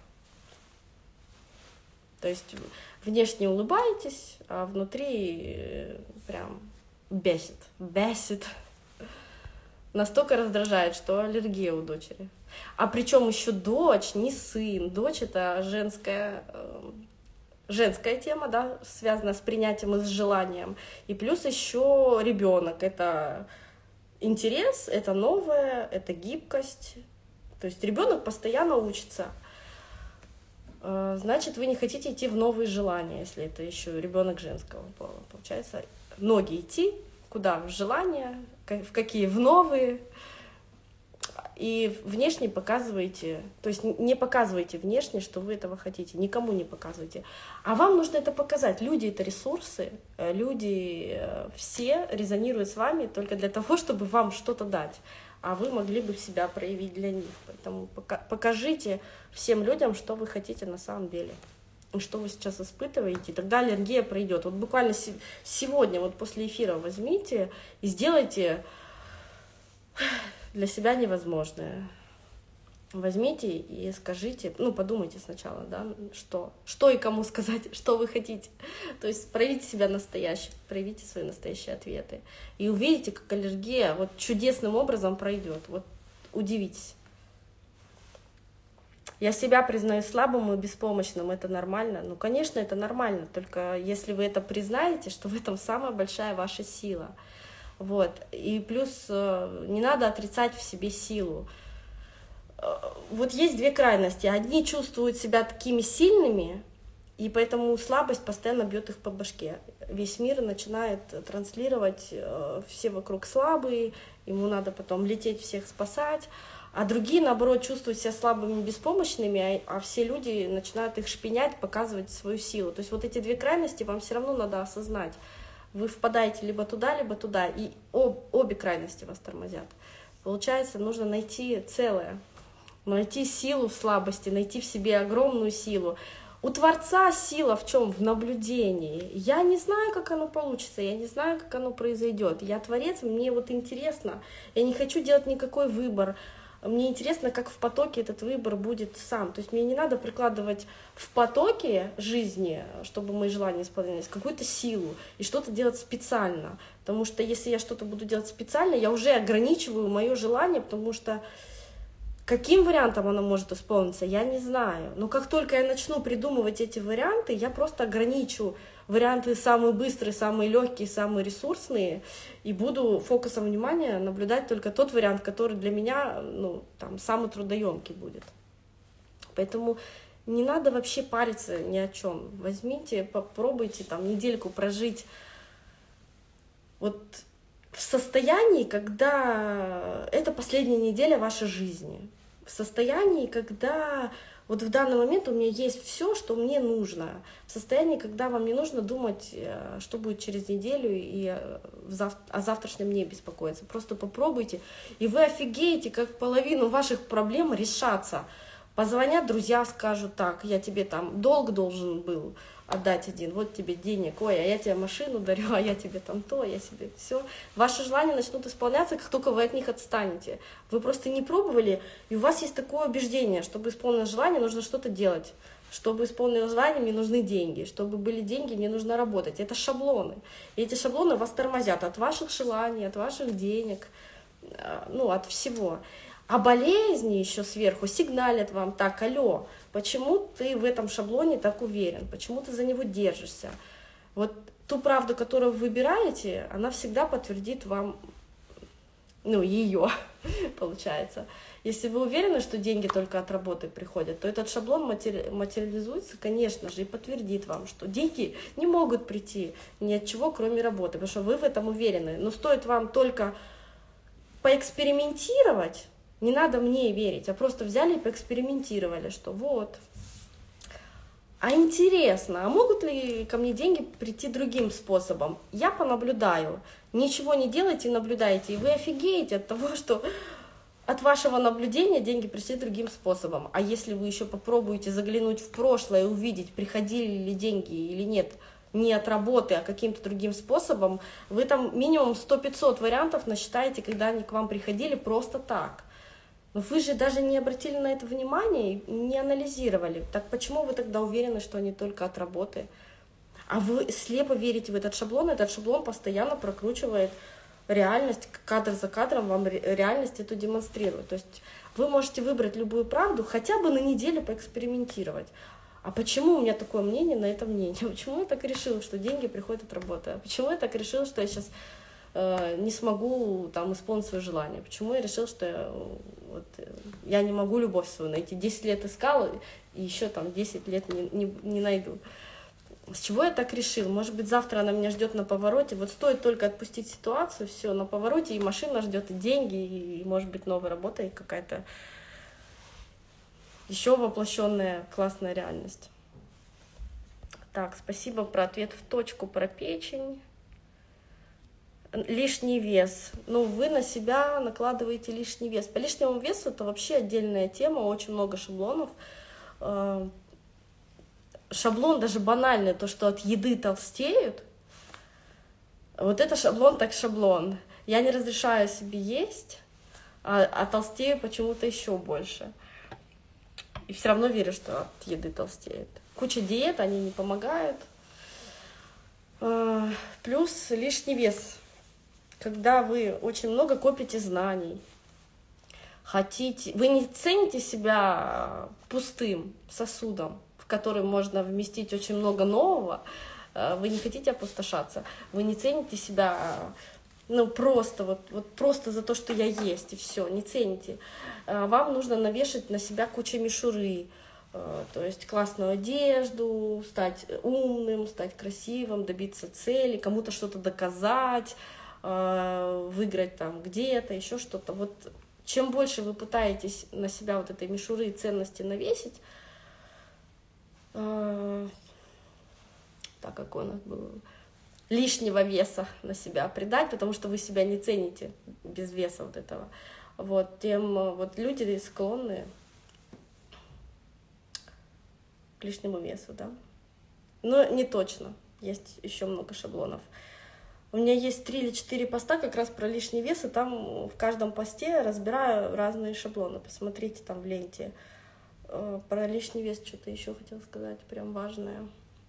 То есть внешне улыбаетесь, а внутри прям бесит, бесит. Настолько раздражает, что аллергия у дочери. А причем еще дочь, не сын. Дочь — это женская тема, да, связанная с принятием и с желанием. И плюс еще ребенок — это интерес, это новое, это гибкость. То есть ребенок постоянно учится. Значит, вы не хотите идти в новые желания, если это еще ребенок женского пола. Получается, ноги идти куда? В желания, в какие? В новые. И внешне показываете, то есть не показывайте внешне, что вы этого хотите, никому не показывайте. А вам нужно это показать. Люди — это ресурсы, люди все резонируют с вами только для того, чтобы вам что-то дать, а вы могли бы себя проявить для них. Поэтому покажите всем людям, что вы хотите на самом деле, и что вы сейчас испытываете, и тогда аллергия пройдет. Вот буквально сегодня, вот после эфира возьмите и сделайте для себя невозможное. Возьмите и скажите, ну, подумайте сначала, да, что и кому сказать, что вы хотите. То есть проявите себя настоящим, проявите свои настоящие ответы. И увидите, как аллергия вот чудесным образом пройдет. Вот удивитесь. Я себя признаю слабым и беспомощным, это нормально? Ну, конечно, это нормально, только если вы это признаете, что в этом самая большая ваша сила. Вот. И плюс не надо отрицать в себе силу. Вот есть две крайности. Одни чувствуют себя такими сильными, и поэтому слабость постоянно бьет их по башке. Весь мир начинает транслировать, все вокруг слабые, ему надо потом лететь всех спасать. А другие, наоборот, чувствуют себя слабыми, беспомощными, а все люди начинают их шпинять, показывать свою силу. То есть вот эти две крайности вам все равно надо осознать. Вы впадаете либо туда, и обе крайности вас тормозят. Получается, нужно найти целое, найти силу в слабости, найти в себе огромную силу. У Творца сила в чем? В наблюдении. Я не знаю, как оно получится, я не знаю, как оно произойдет. Я Творец, мне вот интересно, я не хочу делать никакой выбор. Мне интересно, как в потоке этот выбор будет сам. То есть мне не надо прикладывать в потоке жизни, чтобы мои желания исполнялись, какую-то силу и что-то делать специально. Потому что если я что-то буду делать специально, я уже ограничиваю мое желание, потому что каким вариантом оно может исполниться, я не знаю. Но как только я начну придумывать эти варианты, я просто ограничу варианты самые быстрые, самые легкие, самые ресурсные, и буду фокусом внимания наблюдать только тот вариант, который для меня, ну, там, самый трудоемкий будет. Поэтому не надо вообще париться ни о чем. Возьмите, попробуйте там недельку прожить вот в состоянии, когда это последняя неделя вашей жизни. В состоянии, когда вот в данный момент у меня есть все, что мне нужно. В состоянии, когда вам не нужно думать, что будет через неделю, и о завтрашнем не беспокоиться. Просто попробуйте, и вы офигеете, как половину ваших проблем решатся. Позвонят друзья, скажут: так, я тебе там долг должен был отдать один, вот тебе денег, ой, а я тебе машину дарю, а я тебе там то, я себе все. Ваши желания начнут исполняться, как только вы от них отстанете. Вы просто не пробовали, и у вас есть такое убеждение: чтобы исполнить желание, нужно что-то делать. Чтобы исполнить желание, мне нужны деньги. Чтобы были деньги, мне нужно работать. Это шаблоны. И эти шаблоны вас тормозят от ваших желаний, от ваших денег, ну, от всего. А болезни еще сверху сигналят вам: так, алло, почему ты в этом шаблоне так уверен, почему ты за него держишься? Вот ту правду, которую вы выбираете, она всегда подтвердит вам, ну, ее, получается. Если вы уверены, что деньги только от работы приходят, то этот шаблон материализуется, конечно же, и подтвердит вам, что деньги не могут прийти ни от чего, кроме работы, потому что вы в этом уверены. Но стоит вам только поэкспериментировать, не надо мне верить, а просто взяли и поэкспериментировали, что вот. А интересно, а могут ли ко мне деньги прийти другим способом? Я понаблюдаю. Ничего не делайте, наблюдайте, и вы офигеете от того, что от вашего наблюдения деньги пришли другим способом. А если вы еще попробуете заглянуть в прошлое и увидеть, приходили ли деньги или нет не от работы, а каким-то другим способом, вы там минимум 100-500 вариантов насчитаете, когда они к вам приходили просто так. Но вы же даже не обратили на это внимание, не анализировали. Так почему вы тогда уверены, что они только от работы? А вы слепо верите в этот шаблон постоянно прокручивает реальность, кадр за кадром вам реальность эту демонстрирует. То есть вы можете выбрать любую правду, хотя бы на неделю поэкспериментировать. А почему у меня такое мнение на это мнение? Почему я так решила, что деньги приходят от работы? А почему я так решила, что я сейчас не смогу там исполнить свое желание? Почему я решила, что я не могу любовь свою найти? 10 лет искала, и еще там 10 лет не найду. С чего я так решила? Может быть, завтра она меня ждет на повороте. Вот стоит только отпустить ситуацию, все, на повороте, и машина ждет, и деньги, и может быть, новая работа, и какая-то еще воплощенная классная реальность. Так, спасибо про ответ в точку про печень. Лишний вес. Ну, вы на себя накладываете лишний вес. По лишнему весу это вообще отдельная тема, очень много шаблонов. Шаблон даже банальный, то, что от еды толстеют, вот это шаблон так шаблон. Я не разрешаю себе есть, а толстею почему-то еще больше. И все равно верю, что от еды толстеет. Куча диет, они не помогают. Плюс лишний вес. Когда вы очень много копите знаний, хотите, вы не цените себя пустым сосудом, в который можно вместить очень много нового, вы не хотите опустошаться, вы не цените себя, ну, просто, вот просто за то, что я есть, и все, не цените. Вам нужно навешать на себя кучу мишуры, то есть классную одежду, стать умным, стать красивым, добиться цели, кому-то что-то доказать, выиграть там где-то, еще что-то. Вот чем больше вы пытаетесь на себя вот этой мишуры и ценности навесить, так как у нас было, лишнего веса на себя придать, потому что вы себя не цените без веса вот этого, вот, тем вот люди склонны к лишнему весу, да. Но не точно, есть еще много шаблонов. У меня есть 3 или 4 поста как раз про лишний вес, и там в каждом посте разбираю разные шаблоны. Посмотрите там в ленте. Про лишний вес что-то еще хотела сказать, прям важное.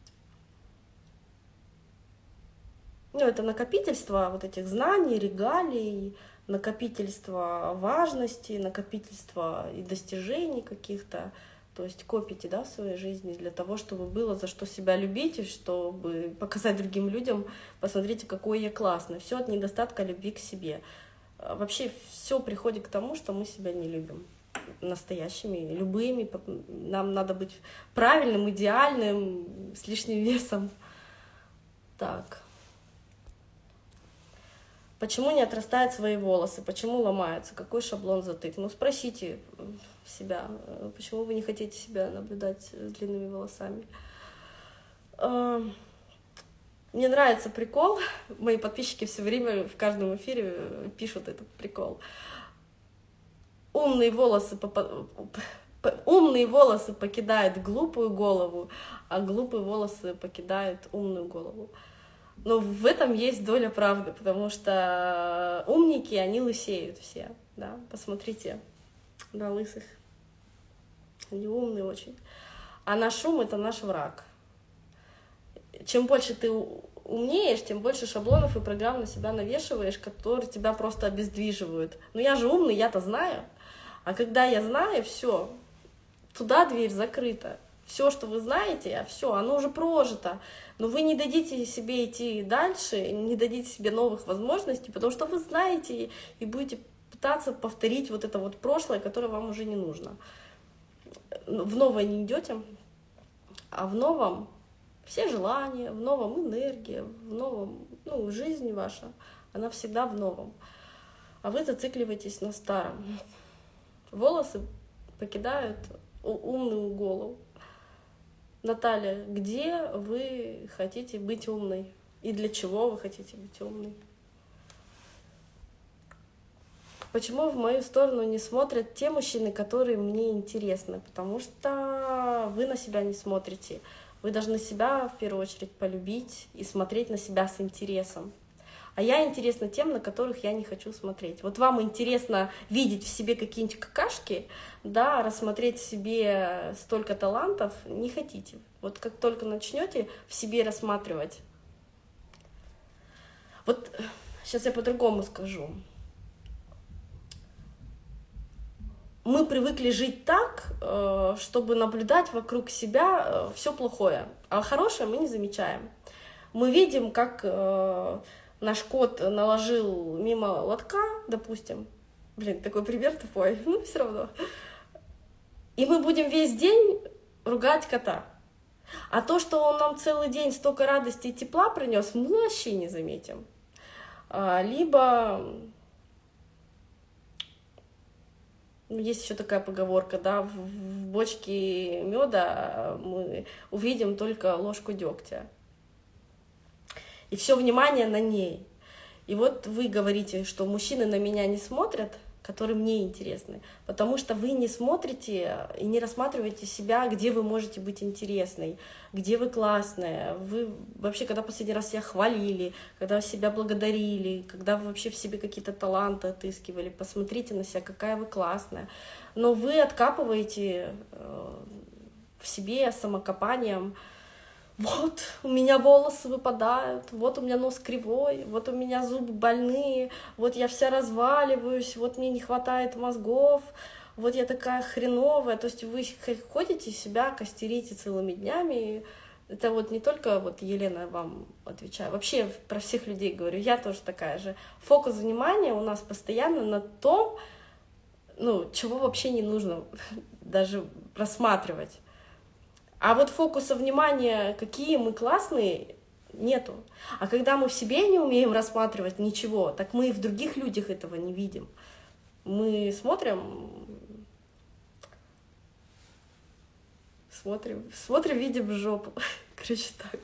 Ну, это накопительство вот этих знаний, регалий, накопительство важности, накопительство и достижений каких-то. То есть копите, да, в своей жизни для того, чтобы было за что себя любить, и чтобы показать другим людям, посмотрите, какой я классный. Все от недостатка любви к себе. Вообще все приходит к тому, что мы себя не любим. Настоящими, любыми. Нам надо быть правильным, идеальным, с лишним весом. Так. Почему не отрастают свои волосы? Почему ломаются? Какой шаблон затык? Ну, спросите себя, почему вы не хотите себя наблюдать с длинными волосами. Мне нравится прикол. Мои подписчики все время в каждом эфире пишут этот прикол. Умные волосы покидают глупую голову, а глупые волосы покидают умную голову. Но в этом есть доля правды, потому что умники, они лысеют все, да, посмотрите на лысых, они умные очень. А наш ум — это наш враг. Чем больше ты умнеешь, тем больше шаблонов и программ на себя навешиваешь, которые тебя просто обездвиживают. Ну я же умный, я-то знаю. А когда я знаю, все, туда дверь закрыта. Все, что вы знаете, все, оно уже прожито. Но вы не дадите себе идти дальше, не дадите себе новых возможностей, потому что вы знаете и будете пытаться повторить вот это вот прошлое, которое вам уже не нужно. В новое не идете, а в новом все желания, в новом энергия, в новом, ну, жизнь ваша, она всегда в новом. А вы зацикливаетесь на старом. Волосы покидают умную голову. Наталья, где вы хотите быть умной? И для чего вы хотите быть умной? Почему в мою сторону не смотрят те мужчины, которые мне интересны? Потому что вы на себя не смотрите. Вы должны себя в первую очередь полюбить и смотреть на себя с интересом. А я интересна тем, на которых я не хочу смотреть. Вот вам интересно видеть в себе какие-нибудь какашки, да, рассмотреть в себе столько талантов, не хотите. Вот как только начнете в себе рассматривать. Вот сейчас я по-другому скажу. Мы привыкли жить так, чтобы наблюдать вокруг себя все плохое, а хорошее мы не замечаем. Мы видим, как наш кот наложил мимо лотка, допустим, блин, такой пример тупой, ну все равно, и мы будем весь день ругать кота. А то, что он нам целый день столько радости и тепла принес, мы вообще не заметим. Либо есть еще такая поговорка, да, в бочке меда мы увидим только ложку дегтя. И все внимание на ней. И вот вы говорите, что мужчины на меня не смотрят, которые мне интересны, потому что вы не смотрите и не рассматриваете себя, где вы можете быть интересной, где вы классная. Вы вообще, когда последний раз себя хвалили, когда себя благодарили, когда вы вообще в себе какие-то таланты отыскивали, посмотрите на себя, какая вы классная. Но вы откапываете в себе самокопанием: вот у меня волосы выпадают, вот у меня нос кривой, вот у меня зубы больные, вот я вся разваливаюсь, вот мне не хватает мозгов, вот я такая хреновая. То есть вы ходите себя, костерите целыми днями. Это вот не только вот Елена вам отвечаю, вообще про всех людей говорю, я тоже такая же. Фокус внимания у нас постоянно на том, ну, чего вообще не нужно даже рассматривать. А вот фокуса внимания, какие мы классные, нету. А когда мы в себе не умеем рассматривать ничего, так мы и в других людях этого не видим. Мы смотрим, видим жопу. Короче, так.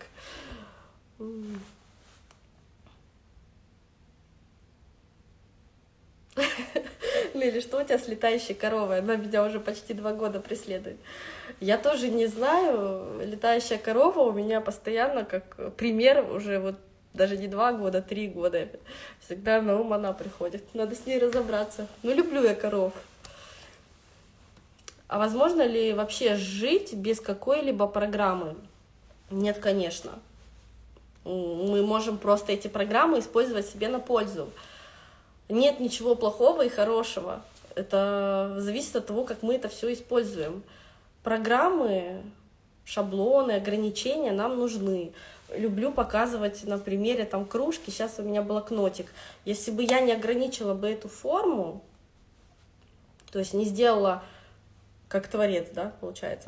Лили, что у тебя с летающей коровой? Она меня уже почти 2 года преследует. Я тоже не знаю. Летающая корова у меня постоянно как пример уже вот даже не 2 года, 3 года. Всегда на ум она приходит. Надо с ней разобраться. Ну, люблю я коров. А возможно ли вообще жить без какой-либо программы? Нет, конечно. Мы можем просто эти программы использовать себе на пользу. Нет ничего плохого и хорошего. Это зависит от того, как мы это все используем. Программы, шаблоны, ограничения нам нужны. Люблю показывать на примере там кружки. Сейчас у меня блокнотик. Если бы я не ограничила бы эту форму, то есть не сделала как творец, да, получается,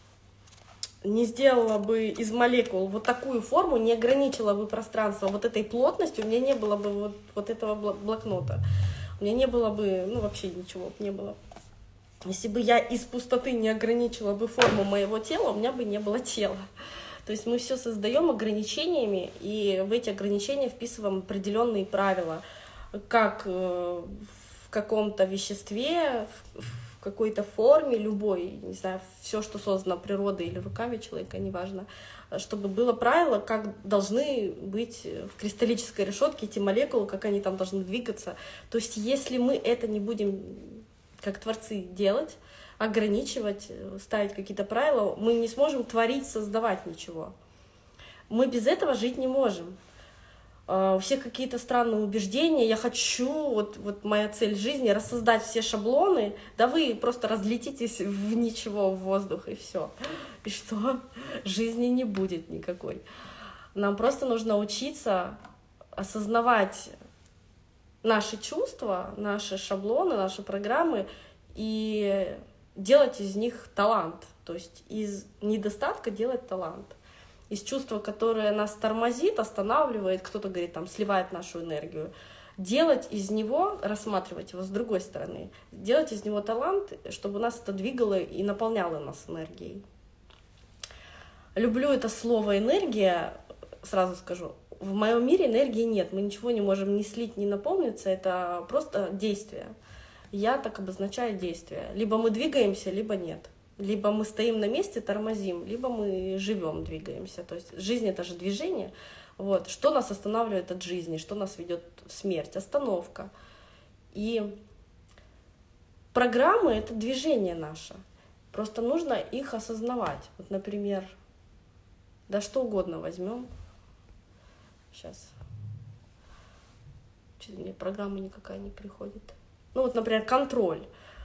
не сделала бы из молекул вот такую форму, не ограничила бы пространство вот этой плотностью, у меня не было бы вот этого блокнота. У меня не было бы, ну, вообще ничего не было. Если бы я из пустоты не ограничила бы форму моего тела, у меня бы не было тела. То есть мы все создаем ограничениями, и в эти ограничения вписываем определенные правила, как в каком-то веществе, в какой-то форме, любой, не знаю, все, что создано природой или руками человека, неважно, чтобы было правило, как должны быть в кристаллической решетке эти молекулы, как они там должны двигаться. То есть если мы это не будем, как творцы, делать, ограничивать, ставить какие-то правила, мы не сможем творить, создавать ничего. Мы без этого жить не можем. У всех какие-то странные убеждения, я хочу, вот моя цель жизни — рассоздать все шаблоны, да вы просто разлетитесь в ничего, в воздух, и все. И что? Жизни не будет никакой. Нам просто нужно учиться осознавать наши чувства, наши шаблоны, наши программы и делать из них талант, то есть из недостатка делать талант. Из чувства, которое нас тормозит, останавливает, кто-то говорит, там, сливает нашу энергию, делать из него, рассматривать его с другой стороны, делать из него талант, чтобы нас это двигало и наполняло нас энергией. Люблю это слово «энергия», сразу скажу. В моем мире энергии нет, мы ничего не можем ни слить, ни наполниться, это просто действие. Я так обозначаю действие. Либо мы двигаемся, либо нет. Либо мы стоим на месте, тормозим, либо мы живем, двигаемся. То есть жизнь — это же движение. Вот. Что нас останавливает от жизни, что нас ведет в смерть? Остановка. И программы — это движение наше. Просто нужно их осознавать. Вот, например, да что угодно возьмем. Сейчас. Чуть мне программа никакая не приходит. Ну вот, например, контроль.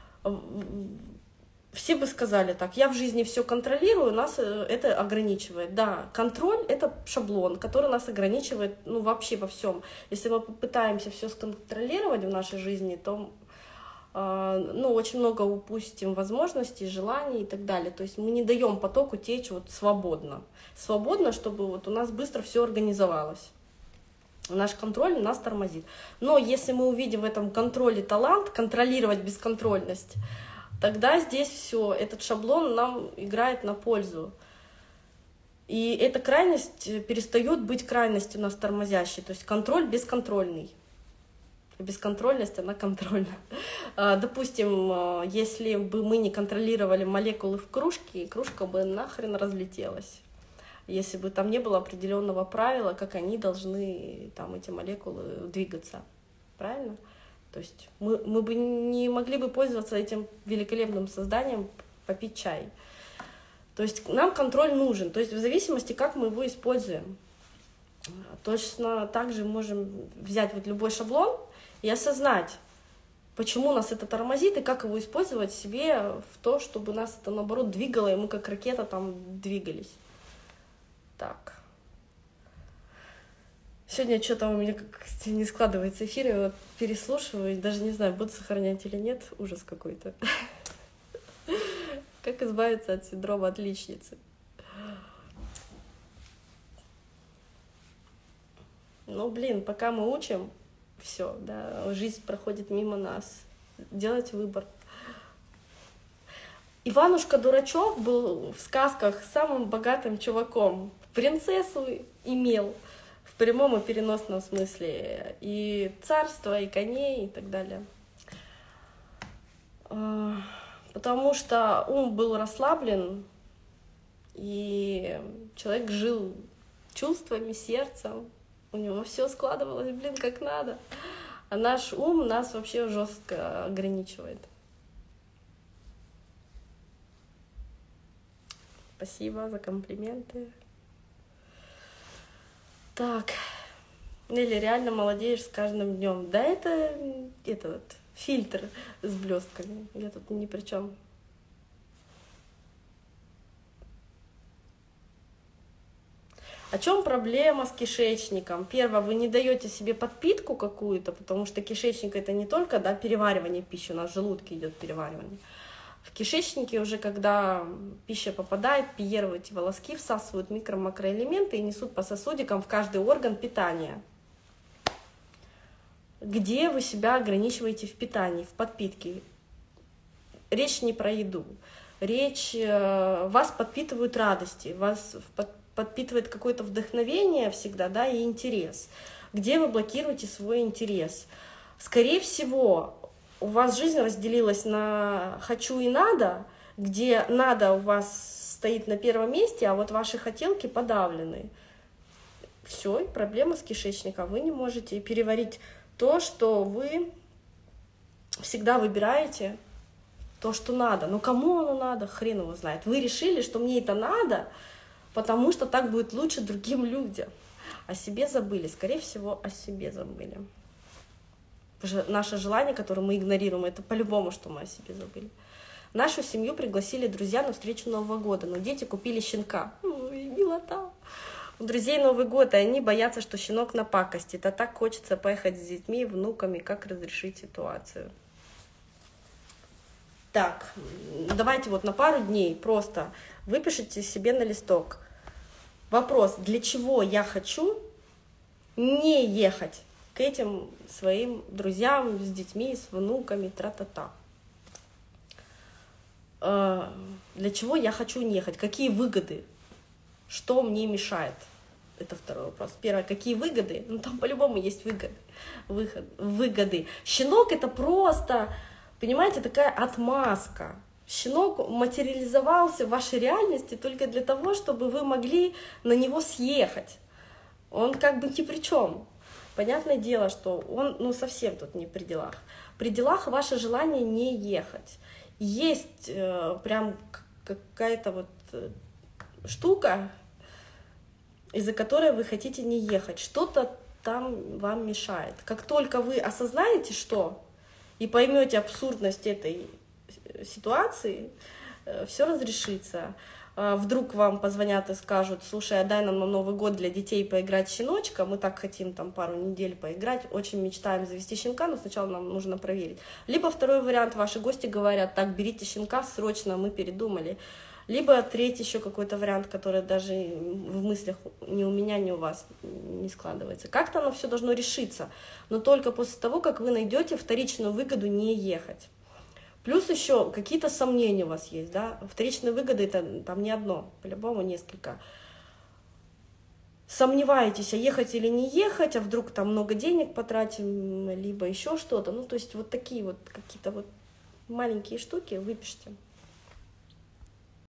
Все бы сказали так: я в жизни все контролирую, нас это ограничивает. Да, контроль — это шаблон, который нас ограничивает, ну, вообще во всем. Если мы попытаемся все сконтролировать в нашей жизни, то ну, очень много упустим возможностей, желаний и так далее. То есть мы не даем потоку течь вот свободно. Свободно, чтобы вот у нас быстро все организовалось. Наш контроль нас тормозит. Но если мы увидим в этом контроле талант, контролировать бесконтрольность, тогда здесь все, этот шаблон нам играет на пользу. И эта крайность перестает быть крайностью нас тормозящей. То есть контроль бесконтрольный. Бесконтрольность, она контрольна. Допустим, если бы мы не контролировали молекулы в кружке, кружка бы нахрен разлетелась. Если бы там не было определенного правила, как они должны, там, эти молекулы, двигаться. Правильно? То есть мы бы не могли бы пользоваться этим великолепным созданием, попить чай. То есть нам контроль нужен. То есть в зависимости, как мы его используем. Точно так же можем взять вот любой шаблон и осознать, почему нас это тормозит, и как его использовать себе в то, чтобы нас это, наоборот, двигало, и мы как ракета там двигались. Так. Сегодня что-то у меня как не складывается эфир, я вот переслушиваю, даже не знаю, буду сохранять или нет, ужас какой-то. Как избавиться от синдрома отличницы? Ну, блин, пока мы учим, все, да, жизнь проходит мимо нас. Делать выбор. Иванушка-дурачок был в сказках самым богатым чуваком. Принцессу имел в прямом и переносном смысле. И царство, и коней, и так далее. Потому что ум был расслаблен, и человек жил чувствами, сердцем. У него все складывалось, блин, как надо. А наш ум нас вообще жестко ограничивает. Спасибо за комплименты. Так. Нелли, реально молодеешь с каждым днем. Да, это этот фильтр с блестками. Я тут ни при чем. О чем проблема с кишечником? Первое, вы не даете себе подпитку какую-то, потому что кишечник — это не только, да, переваривание пищи, у нас в желудке идет переваривание. В кишечнике уже, когда пища попадает, пиеры, эти волоски всасывают микро-макроэлементы и несут по сосудикам в каждый орган питания. Где вы себя ограничиваете в питании, в подпитке? Речь не про еду. Речь, вас подпитывают радости, вас подпитывает какое-то вдохновение всегда, да, и интерес. Где вы блокируете свой интерес? Скорее всего, у вас жизнь разделилась на «хочу» и «надо», где «надо» у вас стоит на первом месте, а вот ваши хотелки подавлены. Все, проблема с кишечником. Вы не можете переварить то, что вы всегда выбираете, то, что надо. Но кому оно надо, хрен его знает. Вы решили, что мне это надо, потому что так будет лучше другим людям. О себе забыли, скорее всего, о себе забыли. Наше желание, которое мы игнорируем, это по-любому, что мы о себе забыли. Нашу семью пригласили друзья на встречу Нового года, но дети купили щенка. Ой, милота. У друзей Новый год, и они боятся, что щенок напакостит. А так хочется поехать с детьми, внуками, как разрешить ситуацию. Так, давайте вот на пару дней просто выпишите себе на листок вопрос, для чего я хочу не ехать к этим своим друзьям с детьми, с внуками, тра-та-та. Для чего я хочу не ехать? Какие выгоды? Что мне мешает? Это второй вопрос. Первое, какие выгоды? Ну, там по-любому есть выгоды. Щенок — это просто, понимаете, такая отмазка. Щенок материализовался в вашей реальности только для того, чтобы вы могли на него съехать. Он как бы ни при чем. Понятное дело, что он ну, совсем тут не при делах. При делах ваше желание не ехать. Есть прям какая-то вот штука, из-за которой вы хотите не ехать. Что-то там вам мешает. Как только вы осознаете, что, и поймете абсурдность этой ситуации, все разрешится. Вдруг вам позвонят и скажут: слушай, а дай нам на Новый год для детей поиграть в щеночка, мы так хотим там пару недель поиграть, очень мечтаем завести щенка, но сначала нам нужно проверить. Либо второй вариант, ваши гости говорят: так, берите щенка срочно, мы передумали. Либо третий еще какой-то вариант, который даже в мыслях ни у меня, ни у вас не складывается. Как-то оно все должно решиться, но только после того, как вы найдете вторичную выгоду не ехать. Плюс еще какие-то сомнения у вас есть, да? Вторичные выгоды это там не одно, по-любому несколько. Сомневаетесь, а ехать или не ехать, а вдруг там много денег потратим, либо еще что-то. Ну, то есть вот такие вот какие-то вот маленькие штуки выпишите.